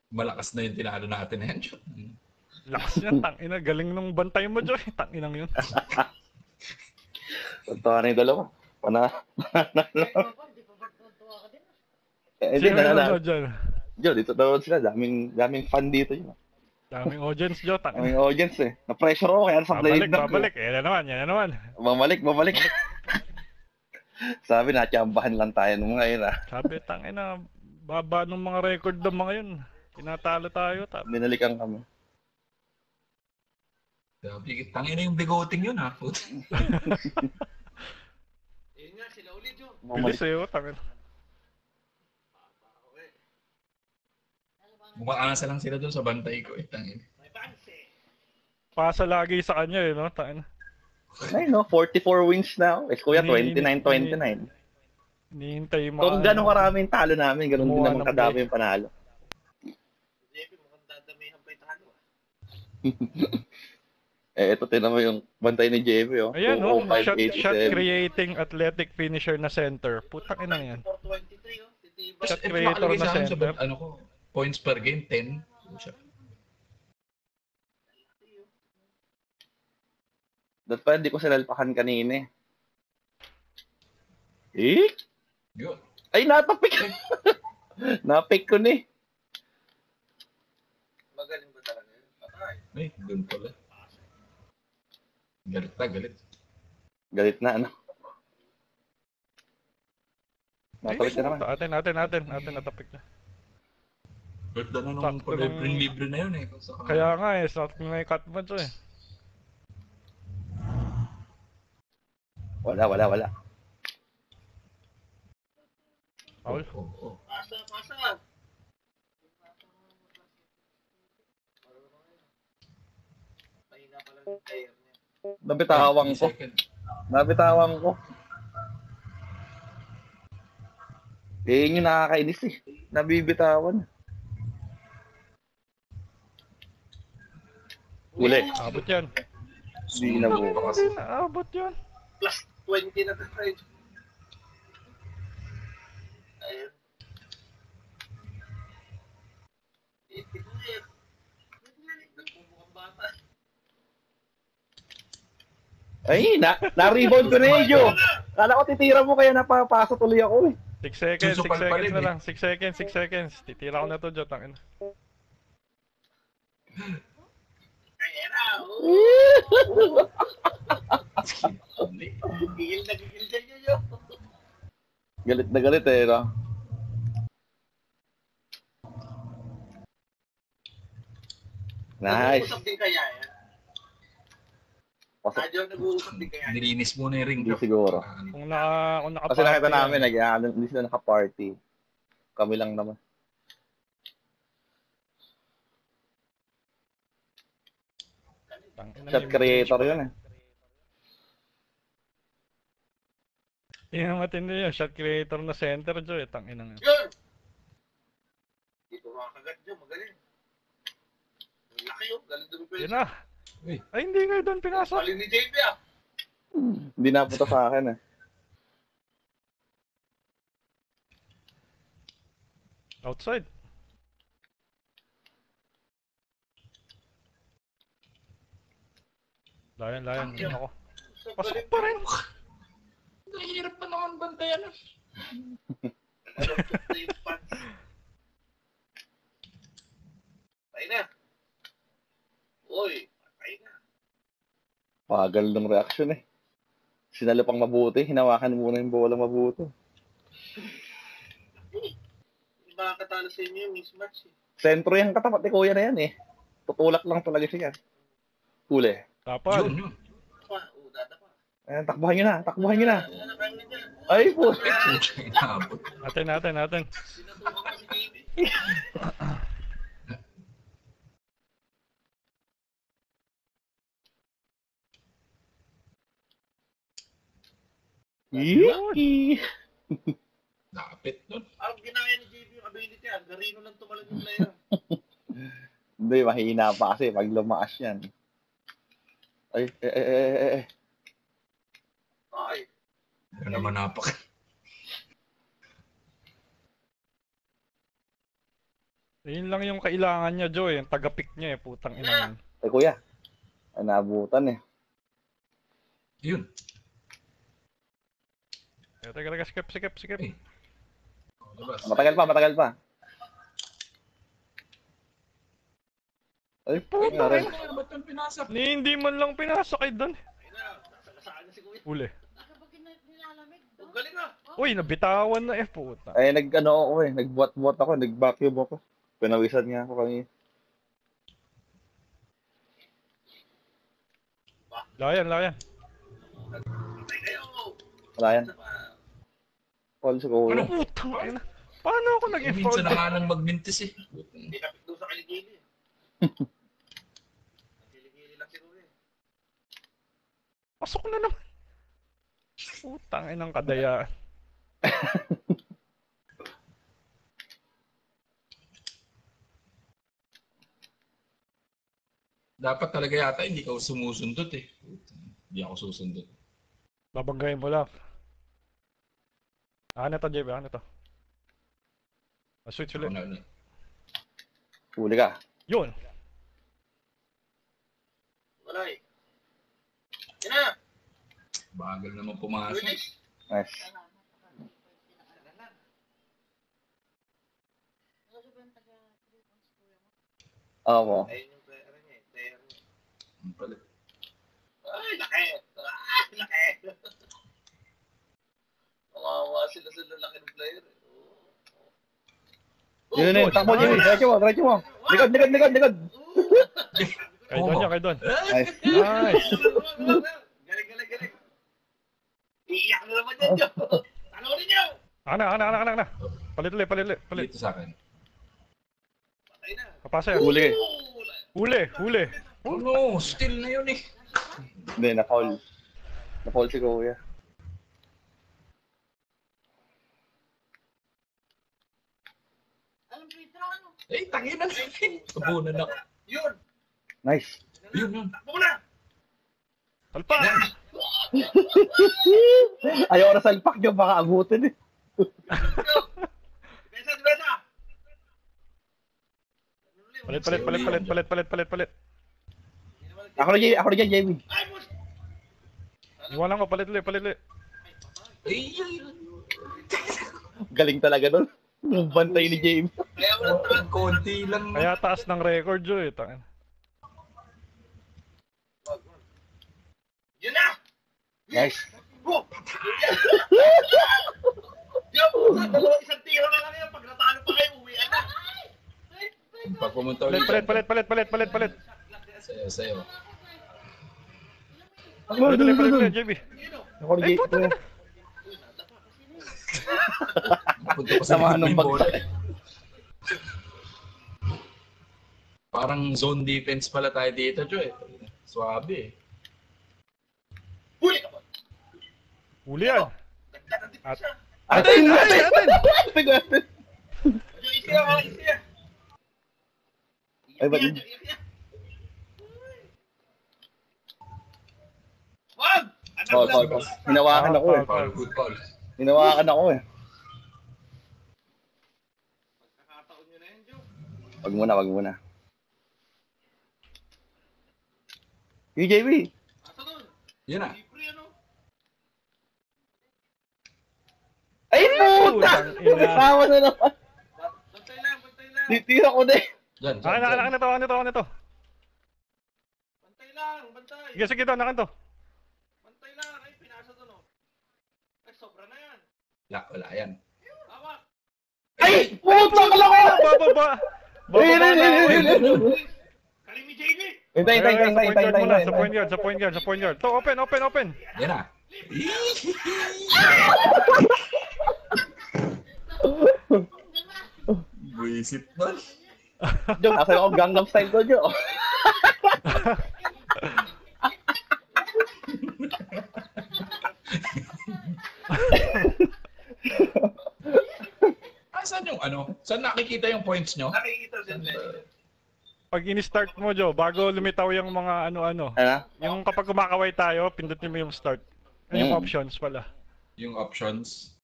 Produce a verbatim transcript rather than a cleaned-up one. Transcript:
Malakas na yung tinalo natin na yan. Lakas niya, tangina. Galing nung bantay mo, Joy. Tanginang yun. Totoo na yung dalawa. Pana. Eh, hindi Sino na na. nanonood dyan? Jo, dito daw sila. Daming, daming fan dito yun. Daming audience, Jo. Daming Tangina. audience eh. Na-pressure ako kaya sa Babalik, blade na ko. babalik. Yan na naman, yan na naman. Babalik, babalik. Sabi na, tiyambahan lang tayo nung ngayon ah. Sabi, tangina. Baba ng mga record ng mga yun. Tinatalo tayo. Tap. Binalikan kami. Sabi, tangina yung bigoting yun ha. Yun nga, sila ulit yun. Bilis eh, oh, tangina. Umaasa lang sila dun sa bantay ko eh. Tangina. May fans eh. Pasa lagi sa kanya eh, no? Tangina. Ay no, forty-four wins now. Eh, kuya, Ini- twenty-nine twenty-nine. Hinihintay mo. Kung gano'ng karaming talo namin, gano'n din Gumawa naman ng kadami play. yung panalo. J P, mukhang dadamihan pa yung talo ah. Eh, ito, tinan mo yung bantay ni J V, oh. Ayan, no? two oh five Shot, shot eighty-seven. creating athletic finisher na center. Putang ina yan. four twenty-three oh. Titiba. Shot Ito creator nakalagay na sa akin sa center. bat- ano ko, points per game, ten. Dapat pa, hindi ko sinalpakan kanina eh. Eh? Yun. Ay, natapik! Napik ko ni. Magaling ba talaga yun? Patay. Ay, dun pala. Galit na, galit. Galit na, ano? Natapik na naman. Atin, atin, atin. Atin natapik na. Galit na nung Sakto pala nung- yung libre na yun eh. Kung saka- Kaya nga eh, sa may cut mo to eh. Wala, wala, wala. Paul. Oo, oo, oo. Pasa, pasa. Mahina pala yung player niya. Nabitawang ko. Second. Nabitawang ko. Eh, yun yung nakakainis eh. Nabibitawan. Uli. Abot yan. Hindi na buka kasi. Hindi na, abot yan. Plus twenty na tayo. Ayun. Eh, tignan. Nagpumukhang bata. Ay, na, na-rebound ko na yun, Joe. Kala ko titira mo kaya napapasa tuloy ako eh. six seconds, six Susupal pa seconds rin na eh. lang. six seconds, six seconds. Titira ko na to, Jot. Tangina. Ayan na. Oh. Gigil na gigil dyan yun yun. Galit na galit eh, no? Nice. Nag-uusap din kaya yan. Pasok. Adyo, nag-uusap din kaya yan. Nilinis muna yung ring. Hindi siguro. Kung naka, kung naka Kasi nakita namin, nag hindi sila naka-party. Kami lang naman. Shot creator yun eh. Yung matindi yun, shot creator na center, Joy. Tanginang yun. Yun! Dito mga kagat dyan, magaling. Ang laki yun, galing dumi pa Yun yun. na. Uy, Ay, hindi nga doon pinasok. Pali ni J P ah. Hindi napunta sa akin eh. Outside. Layan, layan. Yun ako. So, Pasok galing pa rin. nahihirap pa naman bantayan. na yung pants. Patay na. Uy, patay na. Pagal ng reaction eh. Sinalo pang mabuti, hinawakan muna yung bola mabuti. Hindi makakatalo sa inyo yung mismatch eh. Sentro yung katapat ni Kuya na yan eh. Tutulak lang talaga siya. Huli. Tapal. Yun, yun. Pa, oh, dada pa. Ayan, takbuhan nyo na, takbuhan nyo na. Ano kaya na dyan? Ay po. Inaabot. Natin, natin, natin. Sinatukan ko si J P. Yee! Lapit nun. Ang ginaya ni J P yung ability ah. Garino lang tumalag yung player. Hindi, mahina pa kasi pag lumaas yan. Ay, eh, eh, eh, eh, eh. Ay, Ano naman napak. Yun lang yung kailangan niya, Joy. Yung taga-pick niya eh, putang ina. yun. Ay, kuya. Ay, naabutan eh. Yun. Teka, teka, teka, skip, skip, skip. Eh. Oh, labas. Matagal pa, matagal pa. Ay, Puta, nangyari. Ano ba't yung pinasok? Ni, hindi man lang pinasok ay doon. Ayun na, nasa lasaan na si Kuya. Uli. Ang galing ah. Uy, nabitawan na eh, puta. Ay, nag, ano ako eh. Nagbuat-buat ako. Nag-vacuum ako. Pinawisan nga ako kanina. Layan, layan. Patay kayo. Wala yan. Call sa kuya. Ano? Putang ina. Paano ako naging foul? Minsan na nga nang magmintis eh. Hindi kapit doon sa kiligili. Kiligili lang si Kuya. Pasok na naman. Putang inang kadaya. Dapat talaga yata hindi ka sumusundot eh. Hindi ako susundot. Babanggayin mo lang. Ah, ano to, J B? Ano to? Ah, switch Ako ulit. na ulit. Huli ka. Yun. Wala eh. Yan na. Bagal naman pumasok. Release. Nice. Oo. Ayun yung player niya eh. Player niya. Ang palit. Ay, laki. Ay, laki. Kawawa sila sa lalaki ng player. eh. Oh. Yun yun. Takbo, Jimmy. Diretso mo, diretso mo. Likod, likod, likod, likod. Kay Don yan, kay Don. Nice. Nice. Galing, galing, galing. Iiyak na naman yan, Joe. Talunin niyo. Ana, ana, ana, ana, ana. Palit ulit, palit ulit, palit. Dito sa akin. Patay na. Kapasa yan. Huli ka. Huli, huli. Oh no, still na yun eh. Hindi, na-call. Na-call si kuya. Eh, tangin na natin. Tabunan ako. Yun. Nice. Yun, yun. Takbo mo na. Talpa! Ayaw na salpak niyo, baka abutin eh. Dibesa, dibesa. Palit, palit, palit, palit, palit, palit, palit, palit. Ako na, J- ako na dyan, Jamie. Ay, boss. Iwanan ko, palit ulit, palit ulit. Eh, Galing talaga nun. Yung bantay ni Jamie. Kaya mo lang tahan. konti lang. Kaya taas ng record, Joy. Tangin. Yun na. Nice. Go. Yo, dalawang isang tiro na lang yan. Pag natalo pa kayo, uwian na. Pag pumunta Palit, ulit. palit, palit, palit, palit, palit, palit. Sayo, sayo. Palit ulit, palit ulit, J B. Ako na, Ay, J- puta kuya. na. Punta pa sa Samahan ng may bola. bagay. Parang zone defense pala tayo dito, Joy. Swabe eh. Huli ka ba? Huli yan. Dagdag ang At- dipisa. Atin! Atin, atin! Atin! Atin! Medyo isiya ka, isiya. Ay, ba't- Iyak yan, iyak yan. Wag! Anak Paul, lang. Paul, Paul. Hinawakan ako eh. Foul, good foul. Hinawakan ako eh. Pagkakataon nyo na yan, Joe. Wag muna, wag muna. Yung J B. Asa doon? Yan na. Libre ano? Ay, puta! Putang ina. Kasama na naman. Bantay lang, bantay lang. Titira ko din. Dyan, dyan, Akin na, dyan. akin na to, akin na to, akin na to. Bantay lang, bantay. Sige, sige, Don, akin to. Bantay lang. Ay, pinasa doon oh. Ay, sobra na yan. Wala, wala yan. Hawak. Ay! Puta ka lang ako! Bababa! Bababa Ayun, ayun, na ayun, ako. ayun, ayun. Kalim ni J B. Hintay, hintay, Ayun, hintay, sa point hintay, guard mo hintay, lang, sa point hintay. guard, sa point guard, sa point guard. To, open, open, open. Yan na. Buisit man. Jo, nasa ako Gangnam Style ko, Jo. Ah, saan yung ano? Saan nakikita yung points nyo? Nakikita siya. Pag in-start mo, Joe, bago lumitaw yung mga ano-ano. Ano? Yung kapag kumakaway tayo, pindutin mo yung start. Ay, yung Mm. options pala. Yung options.